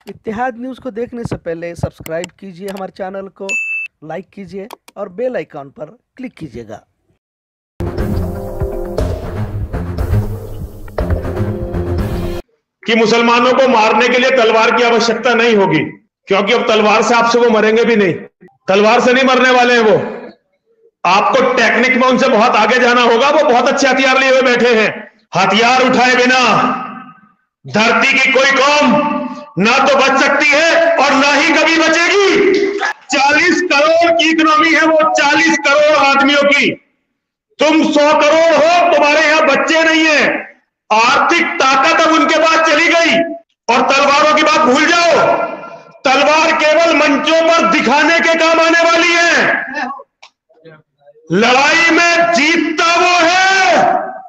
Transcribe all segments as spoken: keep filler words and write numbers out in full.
इत्तेहाद news को देखने से पहले सब्सक्राइब कीजिए हमारे चैनल को, लाइक कीजिए और बेल आइकॉन पर क्लिक कीजिएगा। कि मुसलमानों को मारने के लिए तलवार की आवश्यकता नहीं होगी, क्योंकि अब तलवार से आपसे वो मरेंगे भी नहीं। तलवार से नहीं मरने वाले हैं वो। आपको टेक्निक में उनसे बहुत आगे जाना होगा। वो बहुत अच्छे हथियार लिए हुए बैठे हैं। हथियार उठाए बिना धरती की कोई कौम ना तो बच सकती है और ना ही कभी बचेगी। चालीस करोड़ की इकोनॉमी है वो, चालीस करोड़ आदमियों की। तुम सौ करोड़ हो, तुम्हारे यहां बच्चे नहीं है। आर्थिक ताकत अब उनके पास चली गई और तलवारों की बात भूल जाओ। तलवार केवल मंचों पर दिखाने के काम आने वाली है। लड़ाई में जीतता वो है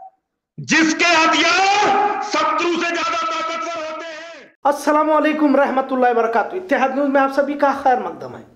जिसके हथियार शत्रु से ज्यादा ताकतवर होते हैं। अस्सलामु अलैकुम रहमतुल्लाहि व बरकातुहू। इत्तेहाद न्यूज़ में आप सभी का खैर मकदम है।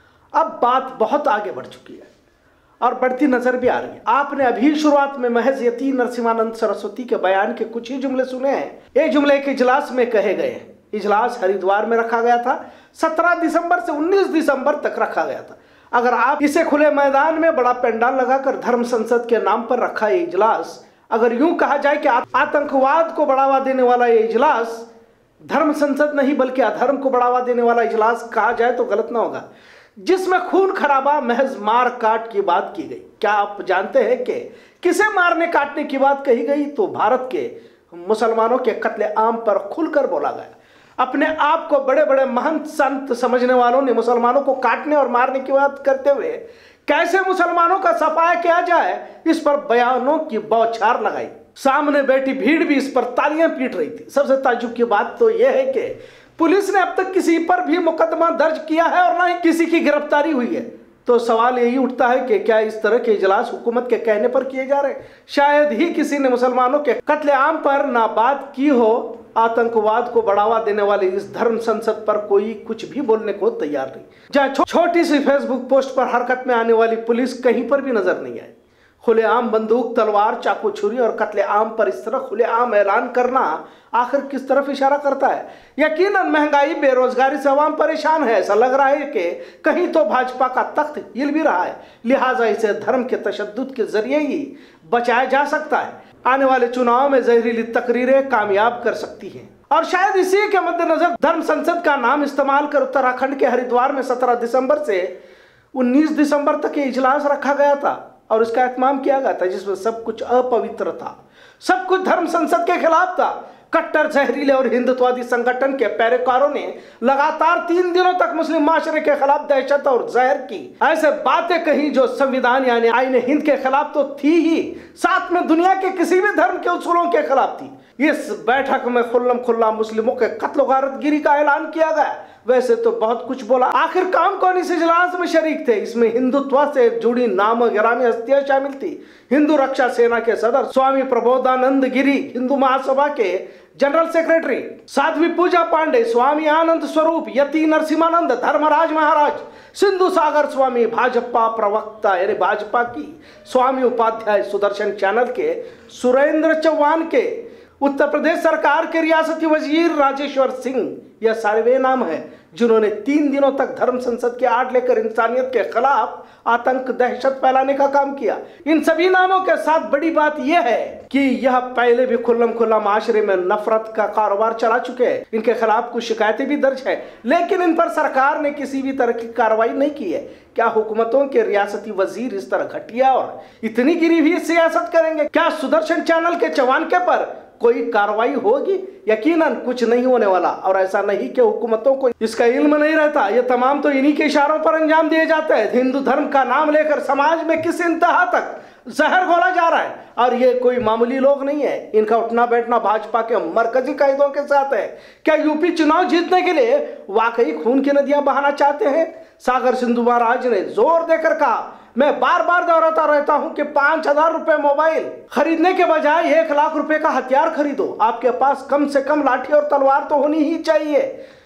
अब बात बहुत आगे बढ़ चुकी है और बढ़ती नजर भी आ रही है। आपने अभी शुरुआत में महज यती नरसिम्हानंद सरस्वती के बयान के कुछ ही जुमले सुने हैं। ये जुमले के इजलास में कहे गए हैं। इजलास हरिद्वार में रखा गया था। सत्रह दिसंबर से उन्नीस दिसंबर तक रखा गया था। अगर आप इसे खुले मैदान में बड़ा पंडाल लगाकर धर्म संसद के नाम पर रखा ये इजलास, अगर यूं कहा जाए कि आतंकवाद को बढ़ावा देने वाला ये इजलास धर्म संसद नहीं बल्कि अधर्म को बढ़ावा देने वाला इजलास कहा जाए तो गलत ना होगा, जिसमें खून खराबा महज मार काट की बात की गई। क्या आप जानते हैं कि किसे मारने काटने की बात कही गई? तो भारत के मुसलमानों के कत्ले आम पर खुलकर बोला गया। अपने आप को बड़े बड़े महंत संत समझने वालों ने मुसलमानों को काटने और मारने की बात करते हुए कैसे मुसलमानों का सफाया किया जाए, इस पर बयानों की बौछार लगाई। सामने बैठी भीड़ भी इस पर तालियां पीट रही थी। सबसे ताज्जुब की बात तो यह है कि पुलिस ने अब तक किसी पर भी मुकदमा दर्ज किया है और ना ही किसी की गिरफ्तारी हुई है। तो सवाल यही उठता है कि क्या इस तरह के इजलास हुकूमत के कहने पर किए जा रहे हैं? शायद ही किसी ने मुसलमानों के कत्लेआम पर ना बात की हो। आतंकवाद को बढ़ावा देने वाले इस धर्म संसद पर कोई कुछ भी बोलने को तैयार नहीं। जहां छो, छोटी सी फेसबुक पोस्ट पर हरकत में आने वाली पुलिस कहीं पर भी नजर नहीं आई। खुलेआम बंदूक, तलवार, चाकू, छुरी और कत्लेआम पर इस तरह खुलेआम ऐलान करना आखिर किस तरफ इशारा करता है? यकीनन महंगाई, बेरोजगारी से अवाम परेशान है। ऐसा लग रहा है कि कहीं तो भाजपा का तख्त हिल भी रहा है। लिहाजा इसे धर्म के तशद्दुद के जरिए ही बचाया जा सकता है। आने वाले चुनाव में जहरीली तकरीरें कामयाब कर सकती हैं और शायद इसी के मद्देनजर धर्म संसद का नाम इस्तेमाल कर उत्तराखंड के हरिद्वार में सत्रह दिसंबर से उन्नीस दिसंबर तक ये इजलास रखा गया था और इसका एहतमाम किया गया था, जिसमें सब कुछ अपवित्र था, सब कुछ धर्म संसद के खिलाफ था। कट्टर, जहरीले और हिंदुत्ववादी संगठन के पैरोकारों ने लगातार तीन दिनों तक मुस्लिम माशरे के खिलाफ दहशत और जहर की ऐसे बातें कही जो संविधान यानी आईने हिंद के खिलाफ तो थी ही, साथ में दुनिया के किसी भी धर्म के उसूलों के खिलाफ थी। इस बैठक में खुल्लम खुल्ला मुस्लिमों के कत्ल गारतगिरी का ऐलान किया गया। वैसे तो बहुत कुछ बोला, आखिर काम कौन इस इजलास में शरीक थे? इसमें हिंदुत्व से जुड़ी नाम गिरामी हस्तियां शामिल थी। हिंदू रक्षा सेना के सदर स्वामी प्रबोधानंद गिरी, हिंदू महासभा के जनरल सेक्रेटरी साध्वी पूजा पांडे, स्वामी आनंद स्वरूप, यति नरसिम्हानंद, धर्मराज महाराज, सिंधु सागर स्वामी, भाजपा प्रवक्ता यानी भाजपा की स्वामी उपाध्याय, सुदर्शन चैनल के सुरेंद्र चौहान के, उत्तर प्रदेश सरकार के रियासती वजीर राजेश्वर सिंह, यह सारे वे नाम है जिन्होंने तीन दिनों तक धर्म संसद के आड़ लेकर इंसानियत के खिलाफ आतंक, दहशत फैलाने का काम किया। इन सभी नामों के साथ बड़ी बात यह है कि यह पहले भी खुल्लम खुल्ला माशरे में नफरत का कारोबार चला चुके हैं। इनके खिलाफ कुछ शिकायतें भी दर्ज है, लेकिन इन पर सरकार ने किसी भी तरह की कार्रवाई नहीं की है। क्या हुकूमतों के रियासती वजीर इस तरह घटिया और इतनी गिरी हुई सियासत करेंगे? क्या सुदर्शन चैनल के चौहान के पर कोई कार्रवाई होगी? यकीनन कुछ नहीं होने वाला। और ऐसा नहीं कि हुकूमतों को इसका इल्म नहीं रहता, ये तमाम तो इन्हीं के इशारों पर अंजाम दिए जाते हैं। हिंदू धर्म का नाम लेकर समाज में किस इंतहा तक जहर घोला जा रहा है और ये कोई मामूली लोग नहीं है। इनका उठना बैठना भाजपा के मरकजी कायदों के साथ है। क्या यूपी चुनाव जीतने के लिए वाकई खून की नदियां बहाना चाहते हैं? सागर सिंधु महाराज ने जोर देकर कहा, मैं बार बार दोहराता रहता हूं कि पांच हजार रुपए मोबाइल खरीदने के बजाय एक लाख रुपए का हथियार खरीदो। आपके पास कम से कम लाठी और तलवार तो होनी ही चाहिए।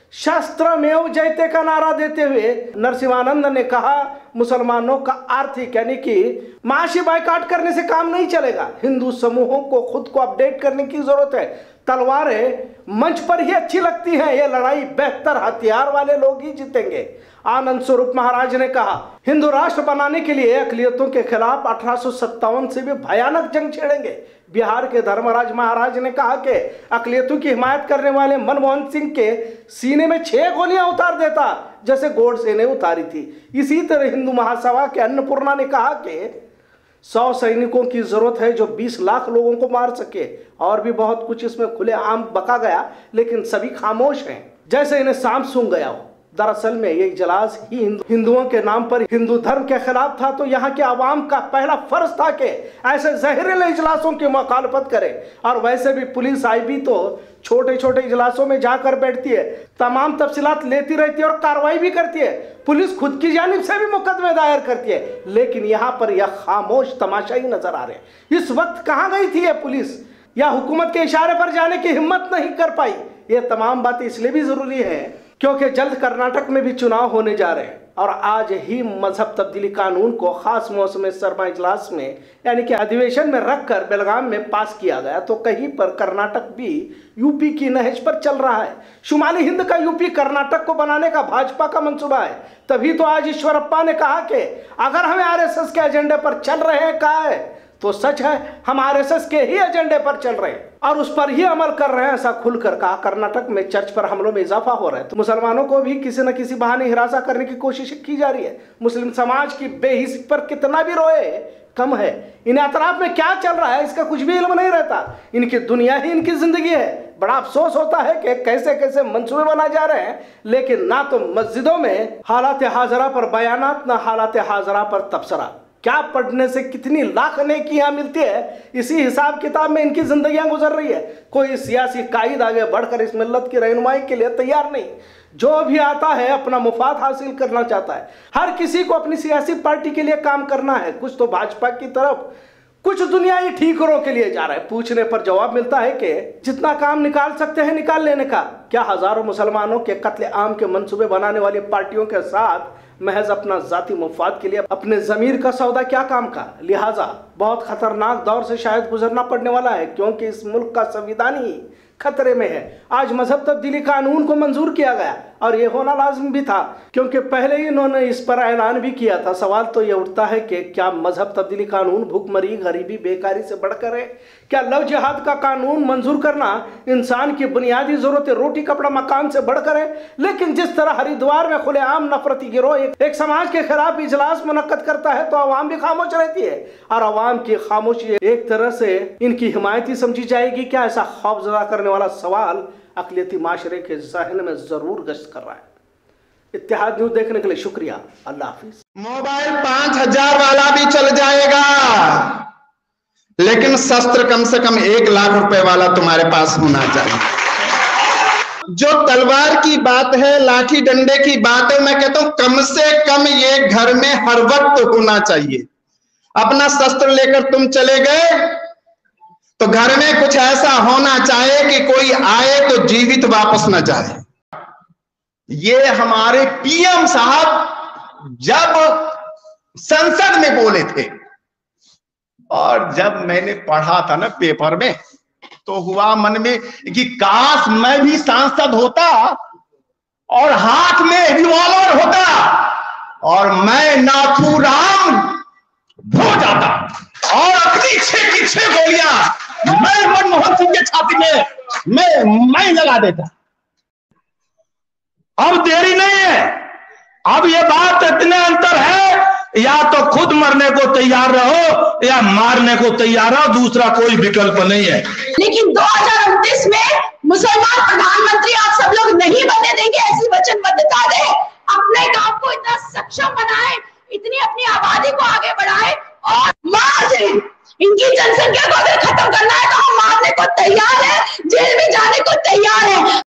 शस्त्रमेव जयते का नारा देते हुए नरसिम्हानंद ने कहा मुसलमानों का आर्थिक यानी कि माशी बायकाट करने से काम नहीं चलेगा, हिंदू समूहों को खुद को अपडेट करने की जरूरत है। तलवारें मंच पर ही अच्छी लगती हैं, ये लड़ाई बेहतर हथियार वाले लोग ही जीतेंगे। आनंद स्वरूप महाराज ने कहा हिंदू राष्ट्र बनाने के लिए अकलियतों के खिलाफ अठारह सौ सत्तावन से भी भयानक जंग छेड़ेंगे। बिहार के धर्मराज महाराज ने कहा कि अकलियतों की हिमायत करने वाले मनमोहन सिंह के सीने में छह गोलियां उतार देता जैसे गोडसे ने उतारी थी। इसी तरह हिंदू महासभा के अन्नपूर्णा ने कहा कि सौ सैनिकों की जरूरत है जो बीस लाख लोगों को मार सके। और भी बहुत कुछ इसमें खुलेआम बका गया, लेकिन सभी खामोश हैं जैसे इन्हें सांप सूंघ गया हो। दरअसल में ये इजलास ही हिंदुओं के नाम पर हिंदू धर्म के खिलाफ था, तो यहाँ के आवाम का पहला फर्ज था कि ऐसे जहरीले इजलासों की मुखालफत करे। और वैसे भी पुलिस आई भी तो छोटे छोटे इजलासों में जाकर बैठती है, तमाम तफसीलात लेती रहती है और कार्रवाई भी करती है। पुलिस खुद की जानिब से भी मुकदमे दायर करती है, लेकिन यहाँ पर यह खामोश तमाशा ही नजर आ रहे हैं। इस वक्त कहाँ गई थी यह पुलिस, या हुकूमत के इशारे पर जाने की हिम्मत नहीं कर पाई। ये तमाम बातें इसलिए भी जरूरी है क्योंकि जल्द कर्नाटक में भी चुनाव होने जा रहे हैं और आज ही मजहब तब्दीली कानून को खास मौसम सरमा इजलास में यानी कि अधिवेशन में रखकर बेलगाम में पास किया गया। तो कहीं पर कर्नाटक भी यूपी की नहज पर चल रहा है। शुमाली हिंद का यूपी कर्नाटक को बनाने का भाजपा का मंसूबा है। तभी तो आज ईश्वरप्पा ने कहा कि अगर हमें आरएसएस के एजेंडे पर चल रहे हैं कहा है तो सच है, हम आरएसएस के ही एजेंडे पर चल रहे हैं और उस पर ही अमल कर रहे हैं, ऐसा खुलकर कहा। कर्नाटक में चर्च पर हमलों में इजाफा हो रहा है तो मुसलमानों को भी किसी न किसी बहाने हिरासा करने की कोशिश की जा रही है। मुस्लिम समाज की बेहिसी पर कितना भी रोए कम है। इन अतराफ में क्या चल रहा है इसका कुछ भी इल्म नहीं रहता। इनकी दुनिया ही इनकी जिंदगी है। बड़ा अफसोस होता है कि कैसे कैसे मंसूबे बनाए जा रहे हैं, लेकिन ना तो मस्जिदों में हालात हाजरा पर बयानात, ना हालात हाजरा पर तबसरा। क्या पढ़ने से कितनी लाख नेकियां मिलती है, इसी हिसाब किताब में इनकी जिंदगियां गुजर रही है। कोई सियासी कायद आगे बढ़कर इस मिल्लत की रहनुमाई के लिए तैयार नहीं। जो भी आता है अपना मुफाद हासिल करना चाहता है। हर किसी को अपनी सियासी पार्टी के लिए काम करना है। कुछ तो भाजपा की तरफ, कुछ दुनियाई ठीकरों के लिए जा रहा है। पूछने पर जवाब मिलता है कि जितना काम निकाल सकते हैं निकाल लेने का। क्या हजारों मुसलमानों के कत्ले आम के मंसूबे बनाने वाली पार्टियों के साथ महज अपना जाती मुफाद के लिए अपने जमीर का सौदा क्या काम का। लिहाजा बहुत खतरनाक दौर से शायद गुजरना पड़ने वाला है, क्योंकि इस मुल्क का संविधान ही खतरे में है। आज मजहब तब्दीली कानून को मंजूर किया गया और ये होना लाजिम भी था, क्योंकि पहले ही इन्होंने इस पर ऐलान भी किया था। सवाल तो ये उठता है कि क्या मजहब तब्दीली कानून भूखमरी, गरीबी, बेकारी से बढ़कर है? क्या लव जिहाद का कानून मंजूर करना इंसान की बुनियादी जरूरत रोटी कपड़ा मकान से बढ़कर है? लेकिन जिस तरह हरिद्वार में खुलेआम नफरती गिरोह एक, एक समाज के खिलाफ इजलास मुनक्कद करता है तो आवाम भी खामोश रहती है और आवाम की खामोशी एक तरह से इनकी हिमायत ही समझी जाएगी। क्या ऐसा खौफजदा करने वाला सवाल अक़लियती माशरे के ज़हन में जरूर गश्त कर रहा है। इत्तेहाद न्यूज़ देखने के लिए शुक्रिया। अल्लाह हाफिज। मोबाइल पांच हजार वाला भी चल जाएगा, लेकिन शस्त्र कम से कम एक लाख रुपए वाला तुम्हारे पास होना चाहिए। जो तलवार की बात है, लाठी डंडे की बात है, मैं कहता हूं कम से कम ये घर में हर वक्त होना चाहिए। अपना शस्त्र लेकर तुम चले गए तो घर में कुछ ऐसा होना चाहिए कि कोई आए तो जीवित वापस न जाए। ये हमारे पीएम साहब जब संसद में बोले थे और जब मैंने पढ़ा था ना पेपर में तो हुआ मन में कि काश मैं भी सांसद होता और हाथ में रिवॉल्वर होता और मैं नाथूराम हो जाता और अपनी छह की छह गोलियां मैं मनमोहन सिंह के छाती में मैं मैं लगा देता। अब देरी नहीं है। अब ये बात इतने अंतर है, या तो खुद मरने को तैयार रहो या मारने को तैयार रहो, दूसरा कोई विकल्प नहीं है। लेकिन दो हजार उनतीस में मुसलमान प्रधानमंत्री आप सब लोग नहीं बनने देंगे, ऐसी वचनबद्धता दे। अपने गांव को इतना सक्षम बनाए, इतनी अपनी आबादी को आगे बढ़ाए और मार दे। इनकी जनसंख्या को अगर खत्म करना है तो हम मारने को तैयार है, जेल में जाने को तैयार है।